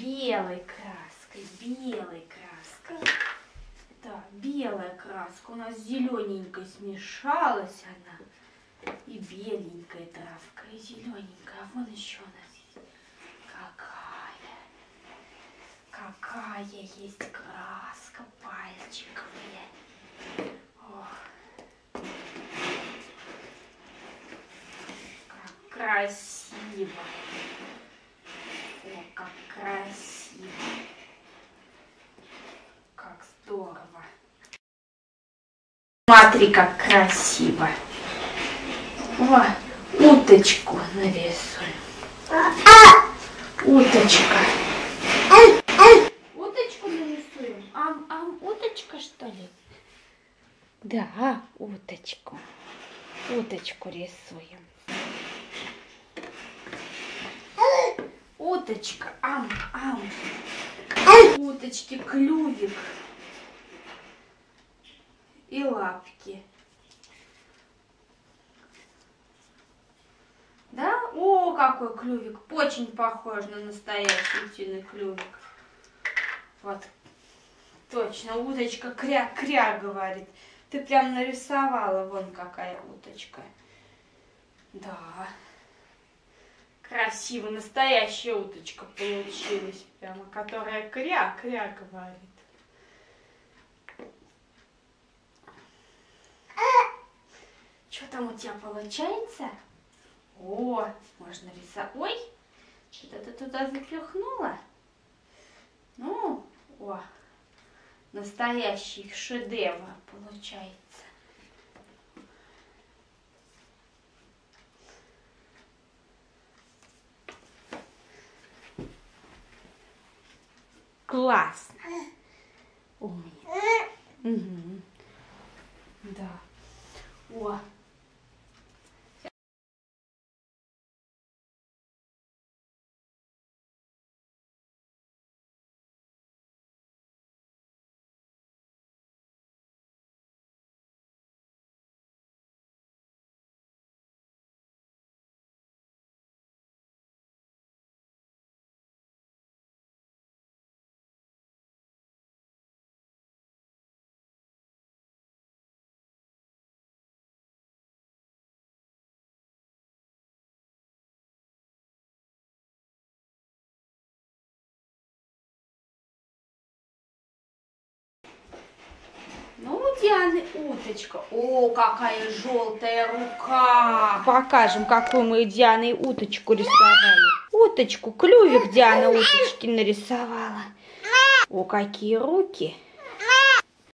белой краской, белой краской. Да, белая краска. У нас зелененькая смешалась она. И беленькая травка, и зелененькая. А вон еще у нас есть. Какая есть краска пальчиковая. Ох. Как красиво. О, как красиво. Как здорово. Смотри, как красиво. О, уточку нарисуем. Уточка. Уточку нарисуем. Уточка, что ли? Да, уточку. Уточку рисуем. Уточка. Уточки клювик. И лапки. Да? О, какой клювик. Очень похож на настоящий утиный клювик. Вот. Точно, уточка кря-кря говорит. Ты прям нарисовала. Вон какая уточка. Да. Красиво. Настоящая уточка получилась. Прямо, которая кря-кря говорит. Что там у тебя получается? О, можно рисовать. Ой, что-то ты туда запихнула. Ну, о, настоящий шедевр получается. Классно. Умница. Угу. Да. О. Ну, у Дианы уточка. О, какая желтая рука. Покажем, какую мы Дианой уточку рисовали. Уточку, клювик Диана уточки нарисовала. О, какие руки.